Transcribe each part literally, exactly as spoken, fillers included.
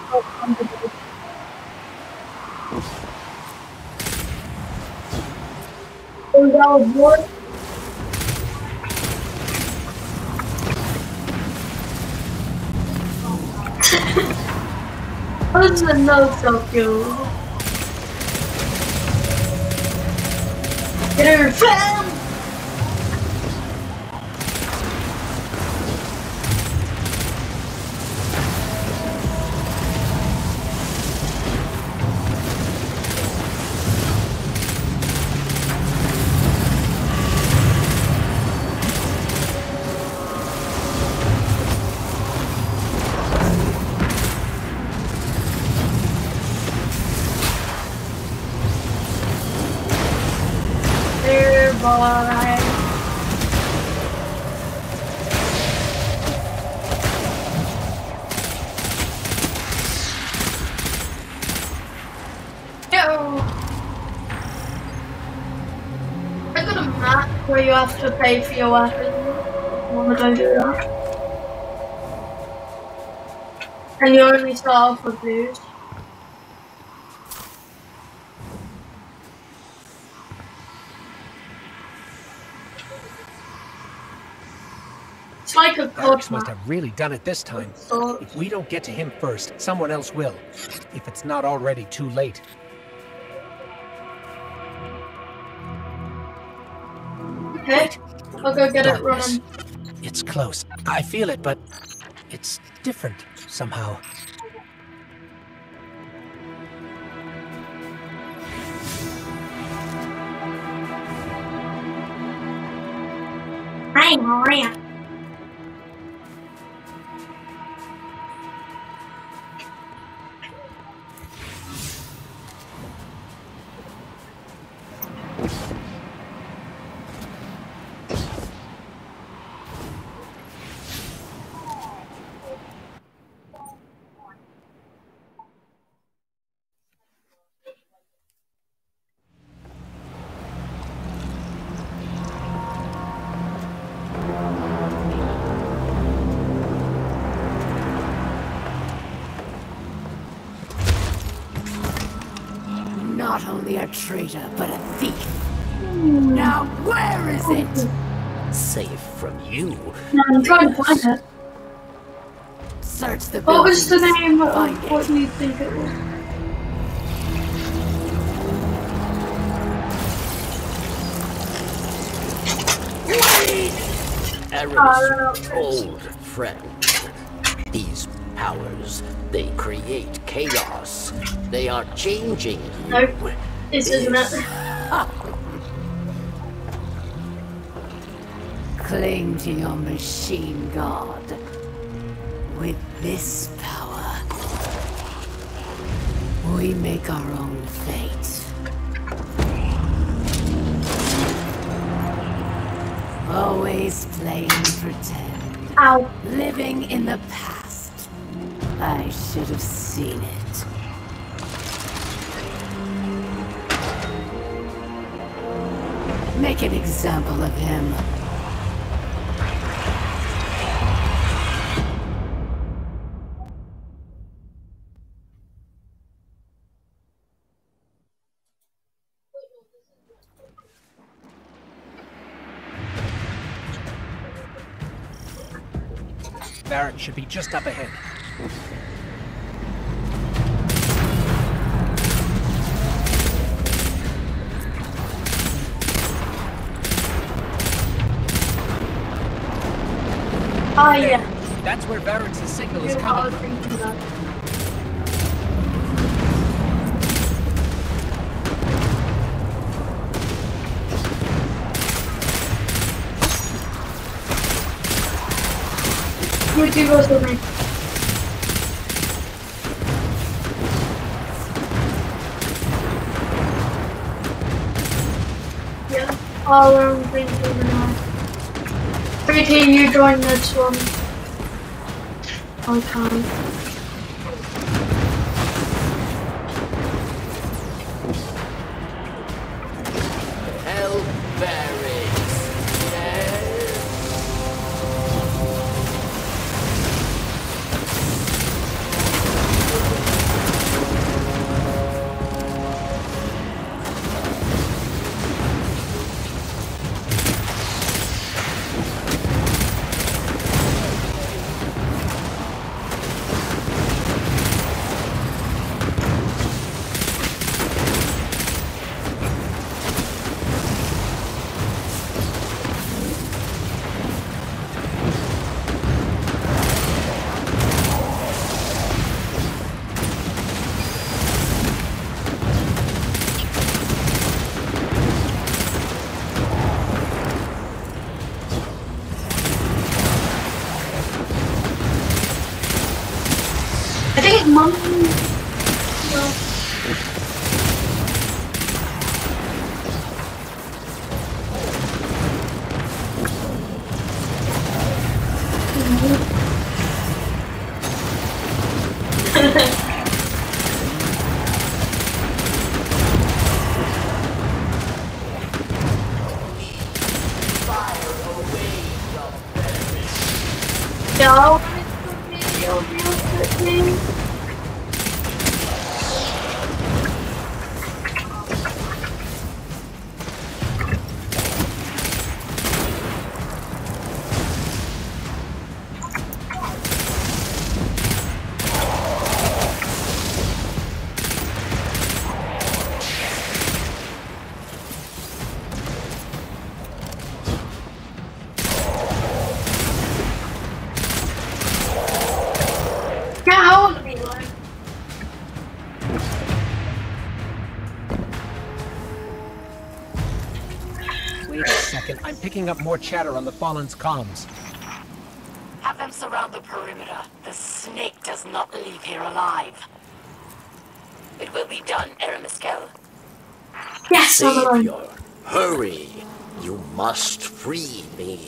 Oh, that was bored. That was another self-kill. Get her, fam! Bye. Yo. I got a map where you have to pay for your weapons. Why would I do that? And you only start off with blues. It's like a Alex must have really done it this time. If we don't get to him first, someone else will. If it's not already too late. Okay, I'll go get it running. It's close. I feel it, but it's different somehow. Hi, how are you? Not only a traitor, but a thief. Now where is it? Safe from you. No, I'm trying to find it. Search the What was the name? Find Of, what do you think it was? Aaron's old friend. These powers, they create chaos. They are changing. Nope. This isn't it. Cling to your machine god. With this power, we make our own fate. Always playing pretend. Ow. Living in the past. I should have seen it. Make an example of him. Barrett should be just up ahead. Oh yeah. That's where Barrett's signal is You coming are from. thinking that. You two go with me. Yeah, all around things over now. three T, you join this one. I can't. Hell barracks. I think mum. No. No, it's real, real quickly. Wait a second. I'm picking up more chatter on the Fallen's comms. Have them surround the perimeter. The snake does not leave here alive. It will be done, Aramiskel. Yes, Savior, hurry! You must free me.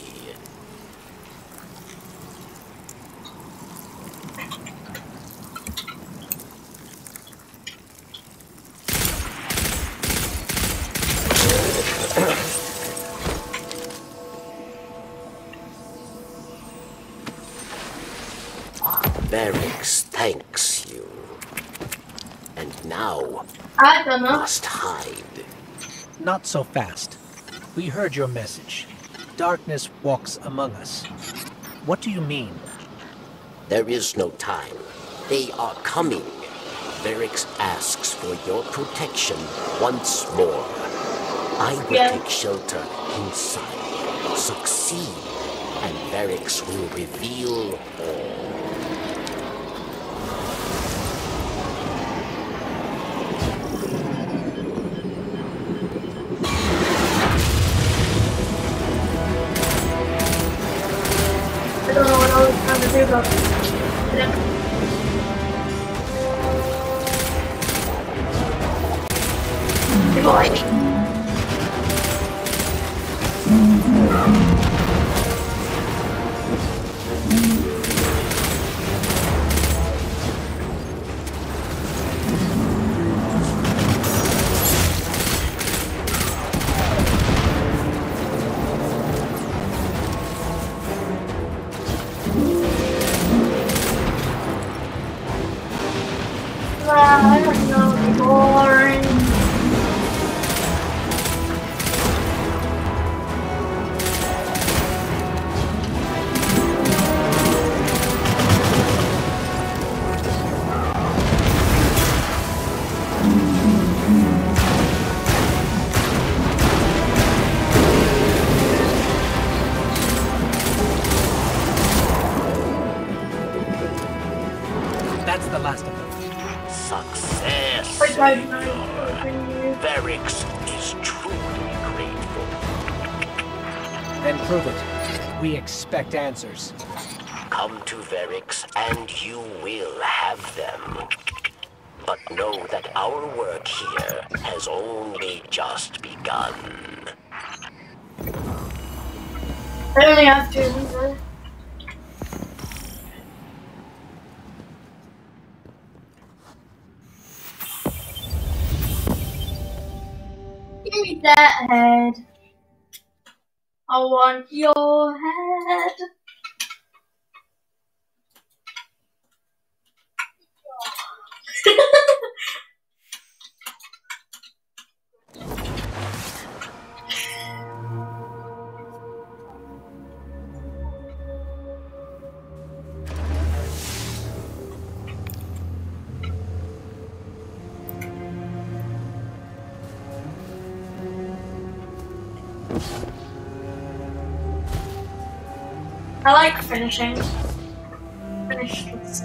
Barracks thanks you. And now, I don't know. must hide. Not so fast. We heard your message. Darkness walks among us. What do you mean? There is no time. They are coming. Barracks asks for your protection once more. I will Yeah. take shelter inside. Succeed, and Barracks will reveal all. I don't know what I was trying to do, but yeah. Boy. I don't know, boring. That's the last of them. Success! I don't know. Barracks is truly grateful. Then prove it. We expect answers. Come to Varix and you will have them. But know that our work here has only just begun. I only have two. Give me that head. I want your head. I like finishing. Finish this.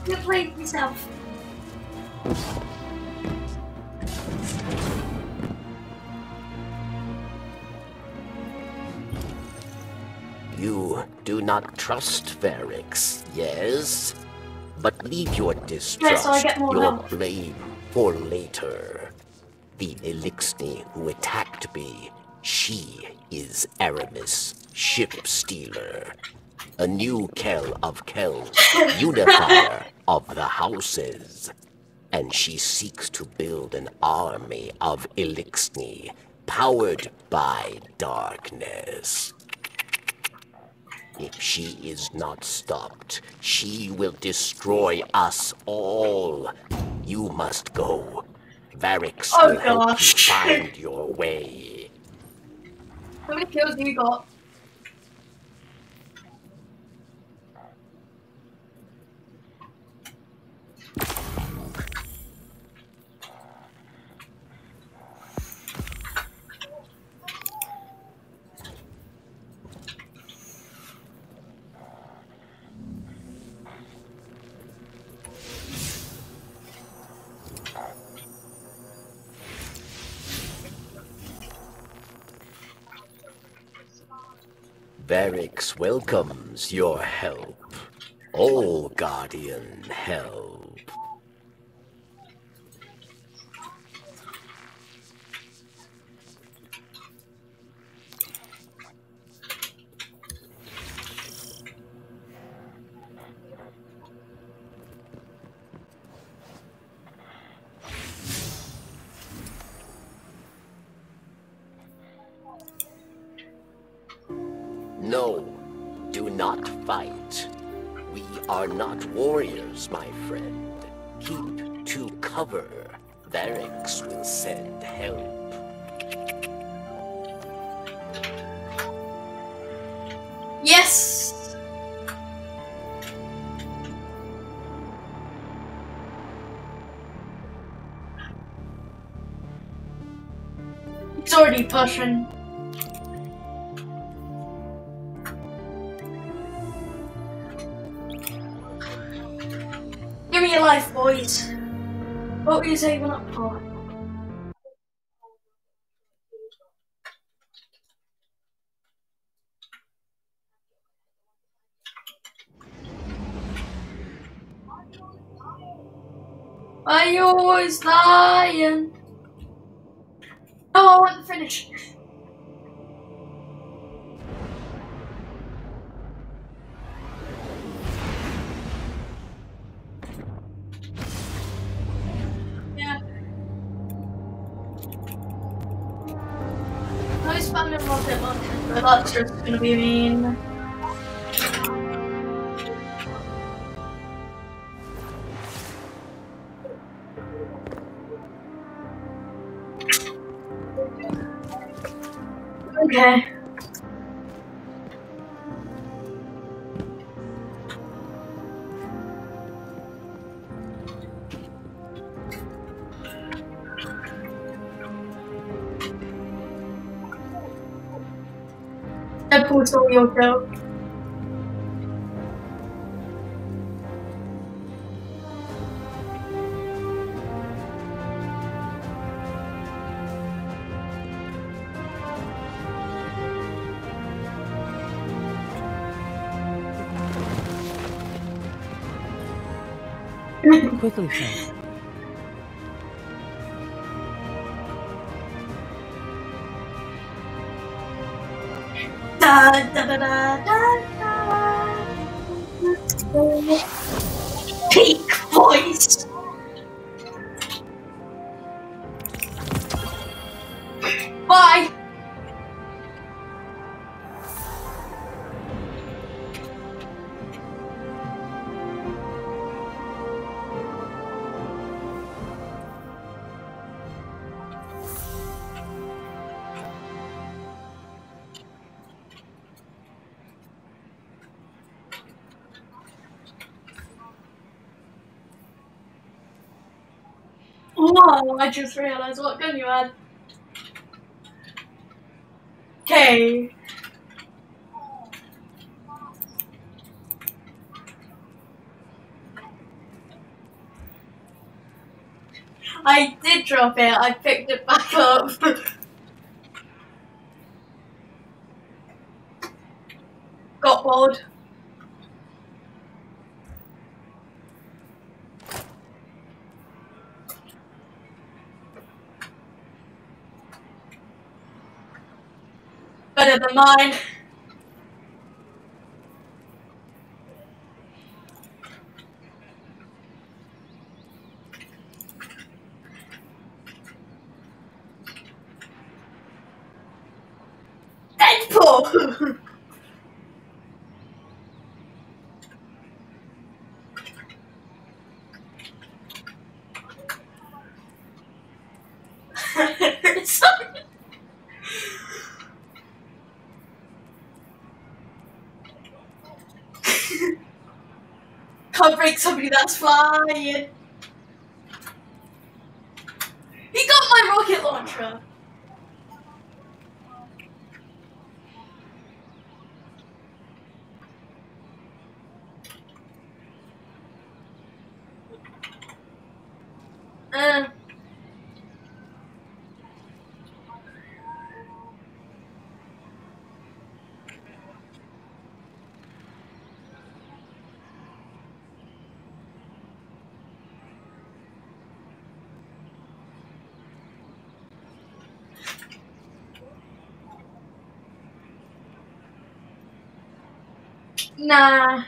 You played yourself. You do not trust Varix, yes? But leave your distrust, Yes, I get more your health. blame for later. The Elixni who attacked me, she is Aramis, ship stealer. A new Kel of Kells, unifier of the houses. And she seeks to build an army of Elixni, powered by darkness. If she is not stopped, she will destroy us all. You must go. Varix Oh, will help gosh. you find your way. How many kills do you got? Varix welcomes your help. All Guardian help. No, do not fight. We are not warriors, my friend. Keep to cover. Varix will send help. Yes! It's already pushing. Give me your life, boys. What were you saving up for? Why are you always lying? No, I want to finish. Yeah. No spamming rocket launcher, but that's just gonna be mean. Okay. Deadpool's all your go. Quickly, friend. Da, da, da, da, da, da. Peak voice. Bye. Whoa, I just realised what gun you had. Okay. I did drop it. I picked it back up. Got bored. Better than mine. Deadpool! Can't break somebody that's flying. He got my rocket launcher. Uh. Nah.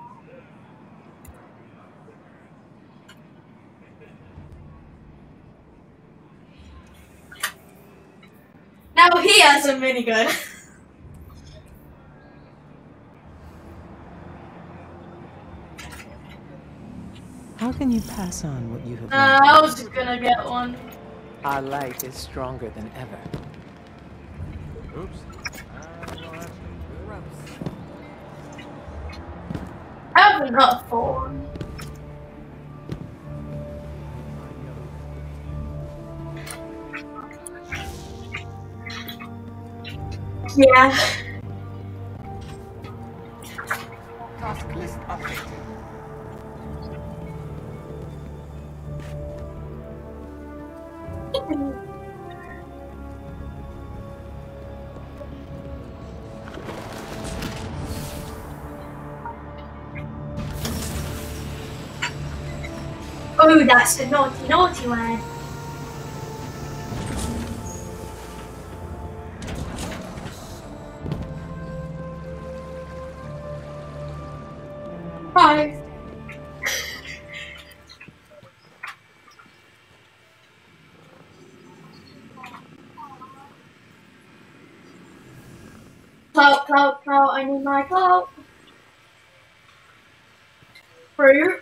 Now he has a minigun. How can you pass on what you have Uh, learned? I was gonna get one. Our light is stronger than ever. Oops. I haven't got a phone. Yeah. Task list updated. Oh, that's the naughty, naughty one. Bye. Clout, clout, clout, I need my clout. Fruit.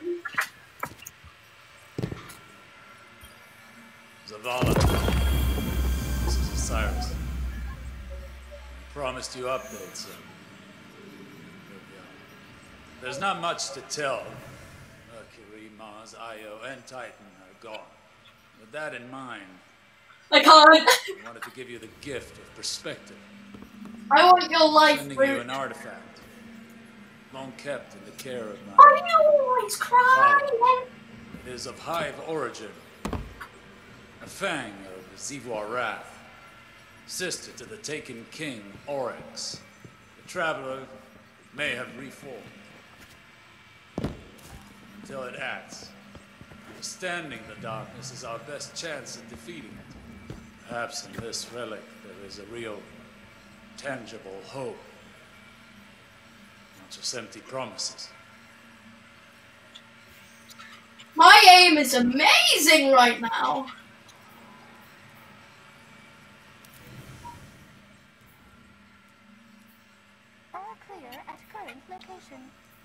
Zavala, this is Osiris. I promised you updates, so here we are. There's not much to tell. Mercury, Mars, Io, and Titan are gone. With that in mind, I can't. I wanted to give you the gift of perspective. I want your life, Sending Fruit. you an artifact, long kept in the care of my Why are you always crying? It is of Hive origin. A fang of Zivor Wrath, sister to the taken king, Oryx. The traveler may have reformed. Until it acts, understanding the darkness is our best chance at defeating it. Perhaps in this relic there is a real, tangible hope. Not just empty promises. My aim is amazing right now. All clear at current location.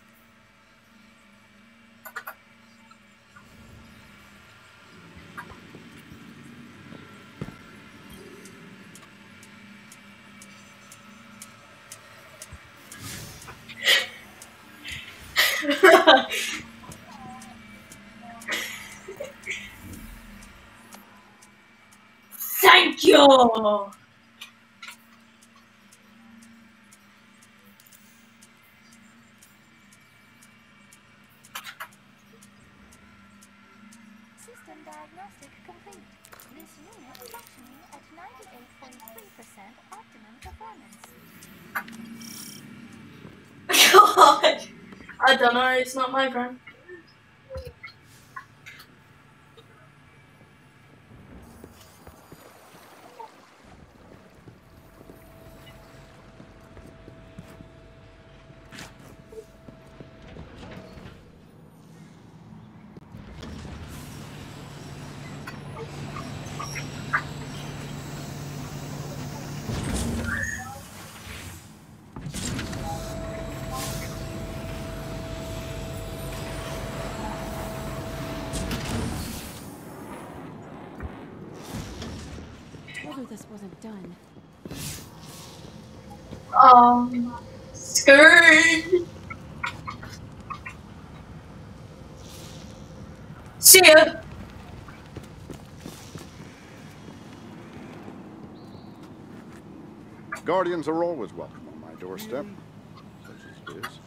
Thank you. System diagnostics diagnostic complete. This unit functioning at ninety-eight point three percent optimum performance. God, I don't know. It's not my brand. Told her this wasn't done. Um, scared. See ya. Guardians are always welcome on my doorstep. Such as it is.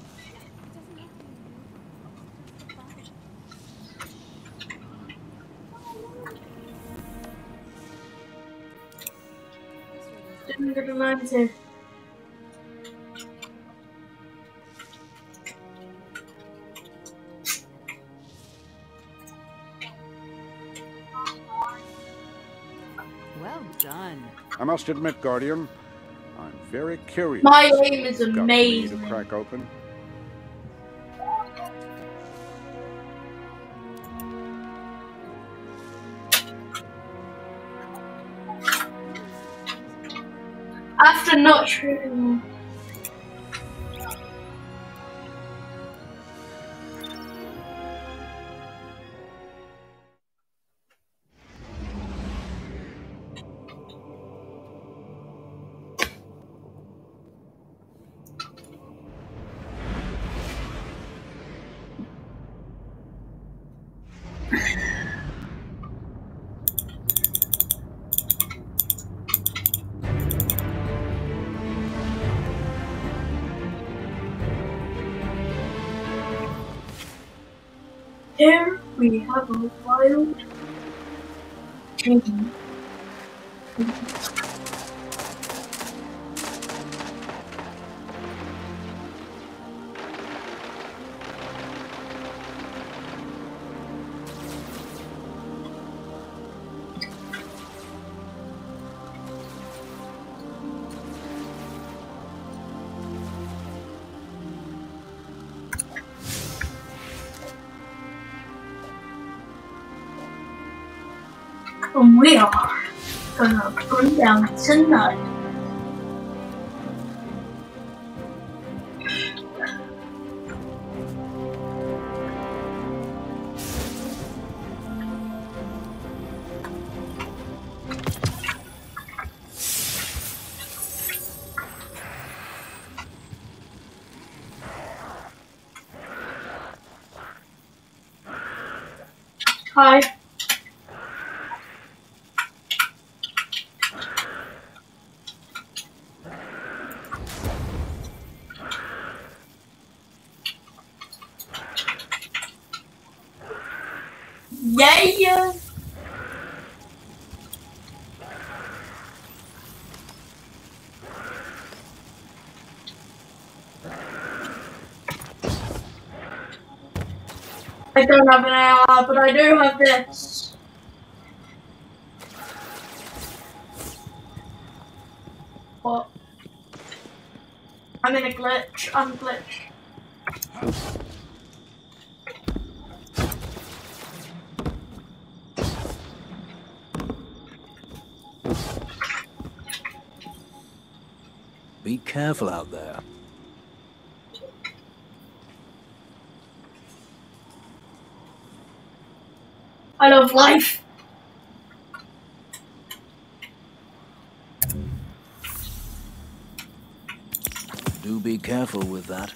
Didn't get a ninety. Well done. I must admit, Guardian, I'm very curious. My aim is Got me amazing. to crack open. After not shooting. Here we have a wild chicken. And we are gonna burn down tonight. Hi. Yeah. I don't have an A R, but I do have this. What? I'm in a glitch. I'm glitched. Be careful out there. I love life. Do be careful with that.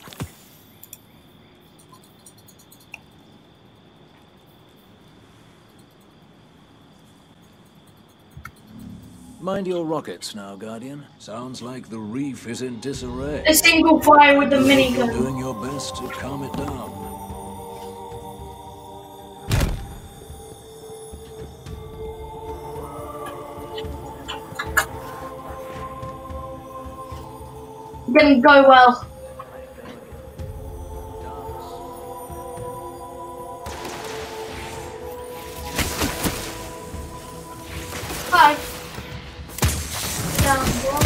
Mind your rockets now, Guardian. Sounds like the reef is in disarray. A single fire with the minigun. You're doing your best to calm it down. didn't go well. Hi. Down, boy.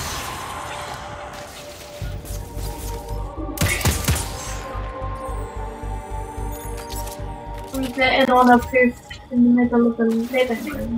I'm getting on a poof in the middle of the living room.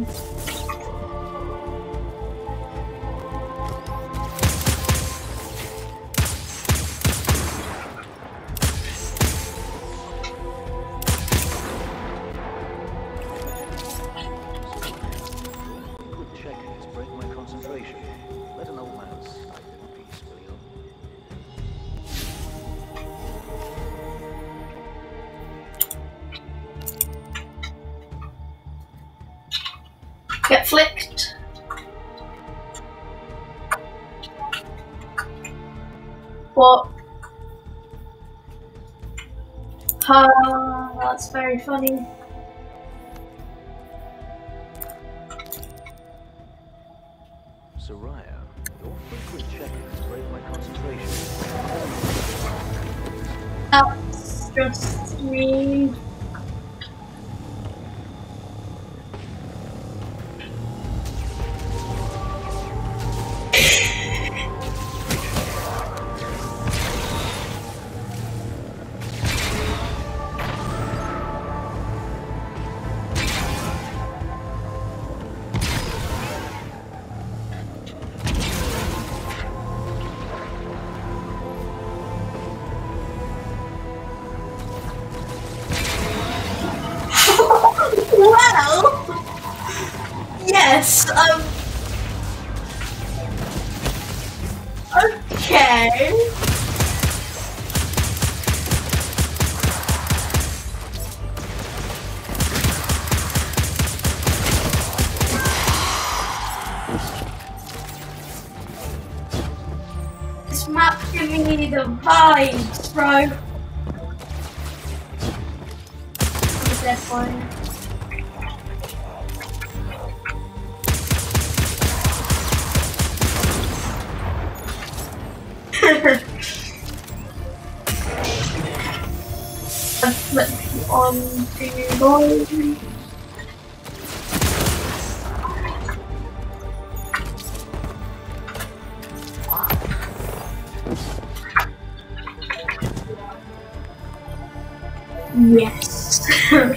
Get flicked. What? Ah, that's very funny. Soraya, your frequent check-ins break my concentration. That's just me. Well, yes, um, okay. This map's giving me the vibes, bro. What's that for? Let's flip on to gold. Yes.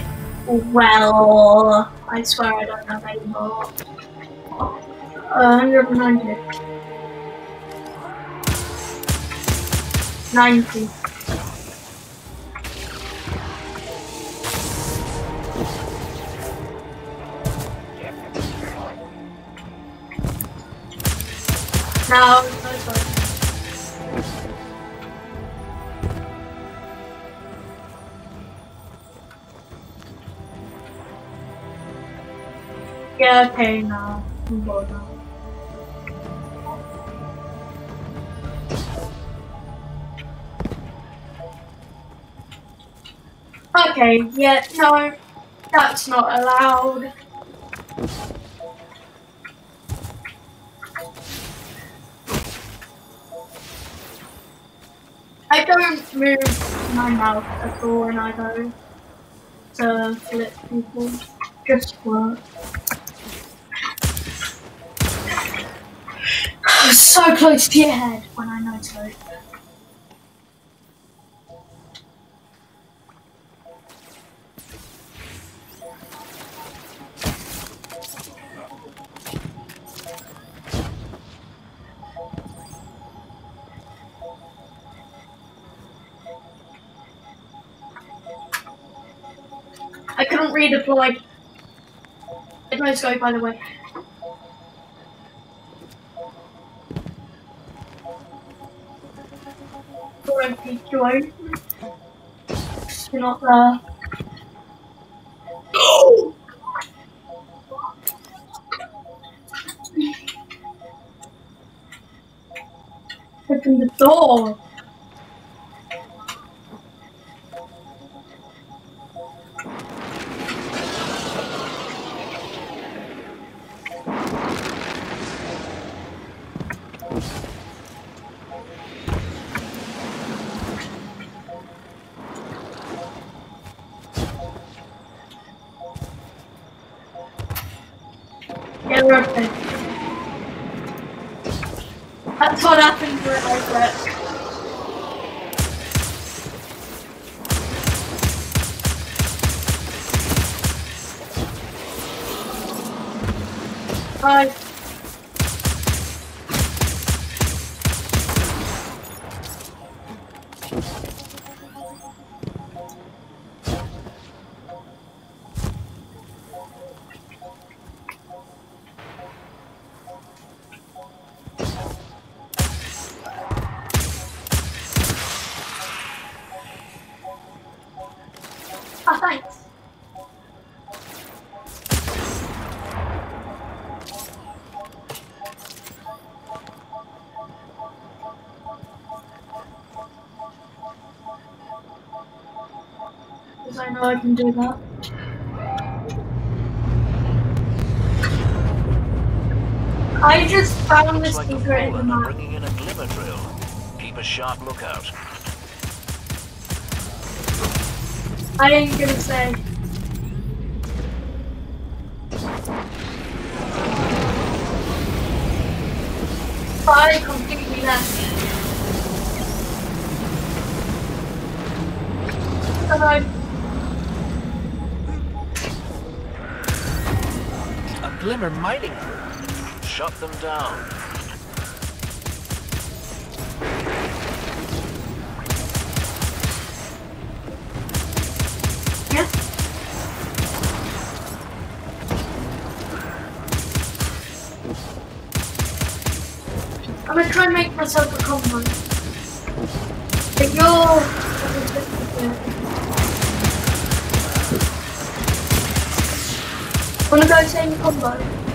Well, I swear I don't have any more. Uh, one hundred ninety. ninety. No, no, sorry. Yeah, okay, now. I'm bored now. Okay, yeah, no, that's not allowed. I don't move my mouth at all when I go to flip people. Just work. So close to your head when I know to. I couldn't redeploy. It knows go, by the way. Already joined. You're not there. Oh! Open the door. They're open. That's what happens when I work. Bye. Oh, thanks. Because I know I can do that. I just found Looks this like the secret in the Fallen are map. bringing in a glimmer drill. Keep a sharp lookout. I ain't gonna say. I completely left. Hello. A glimmer mining crew. Shut them down. Yeah. I'm gonna try and make myself a combo. But you're... Wanna go same combo?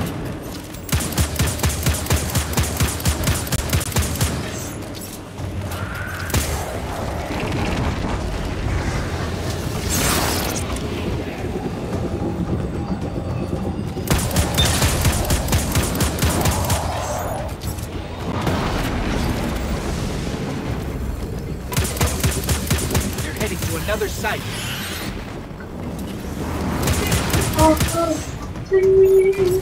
You're heading to another site. Oh, oh. Please.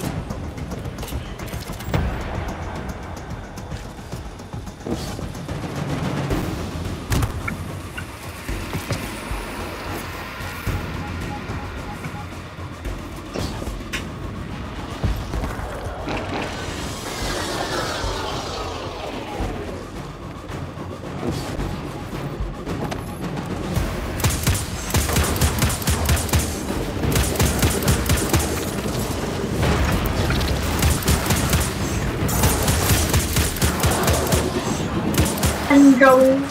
I'm going.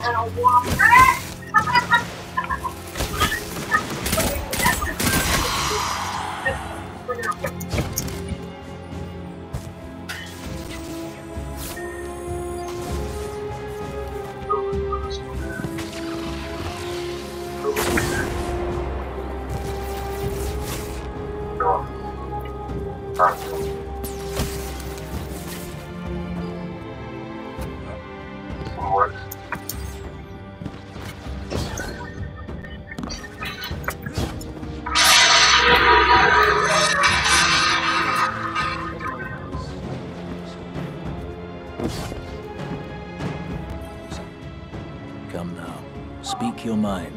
Come now, speak your mind.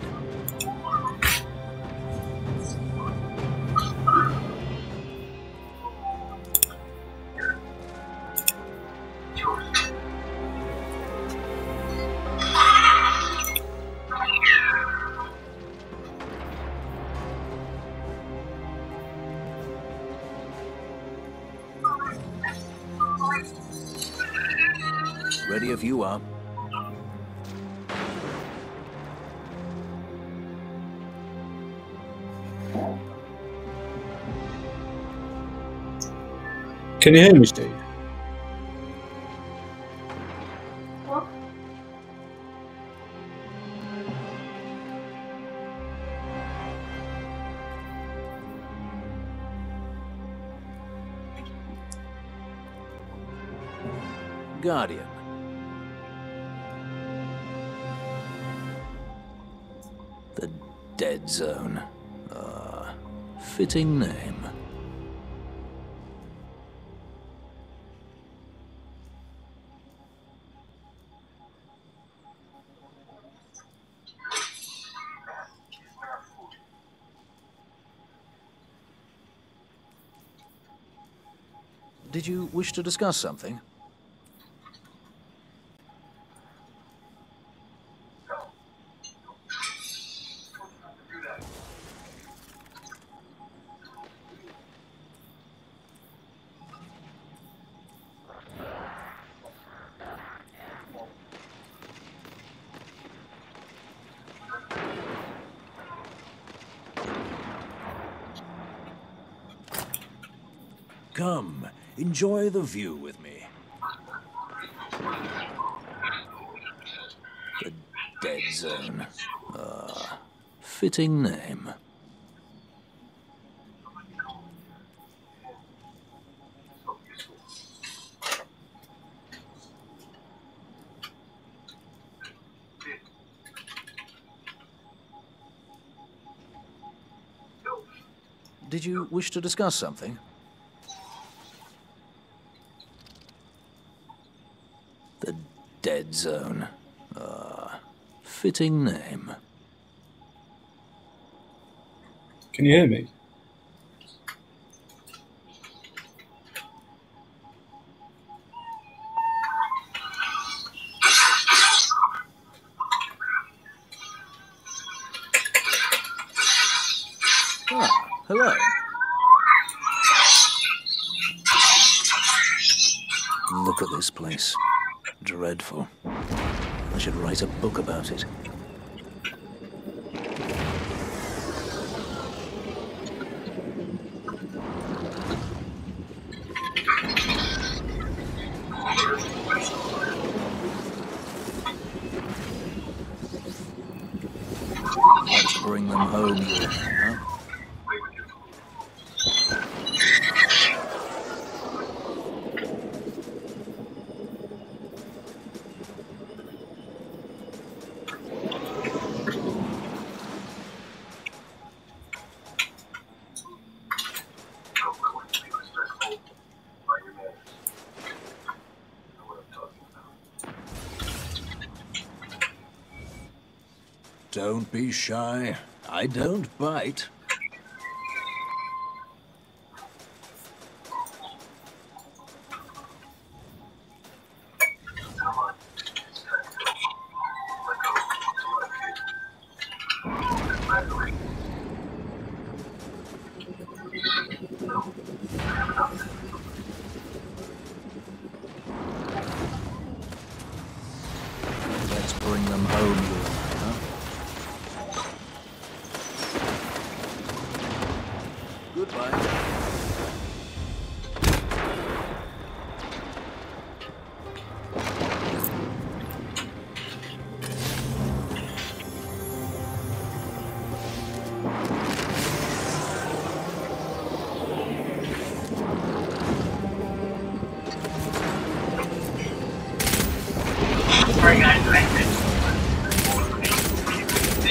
Ready if you are. Can you hear me, Steve? What? Guardian. The Dead Zone. Ah, fitting name. Did you wish to discuss something? Come, enjoy the view with me. The Dead Zone. Ah, fitting name. Did you wish to discuss something? The Dead Zone. Ah, fitting name. Can you hear me? Ah, hello. Look at this place. Dreadful. I should write a book about it. Let's bring them home, you huh? Don't be shy. I don't bite. Let's bring them home.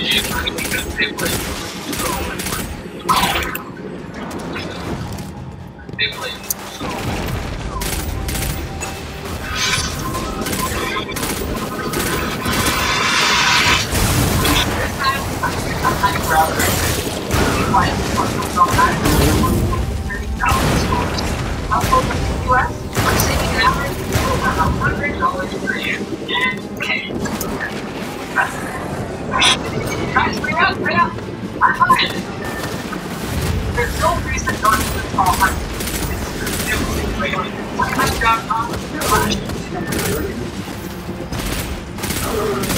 There's no reason not to do it.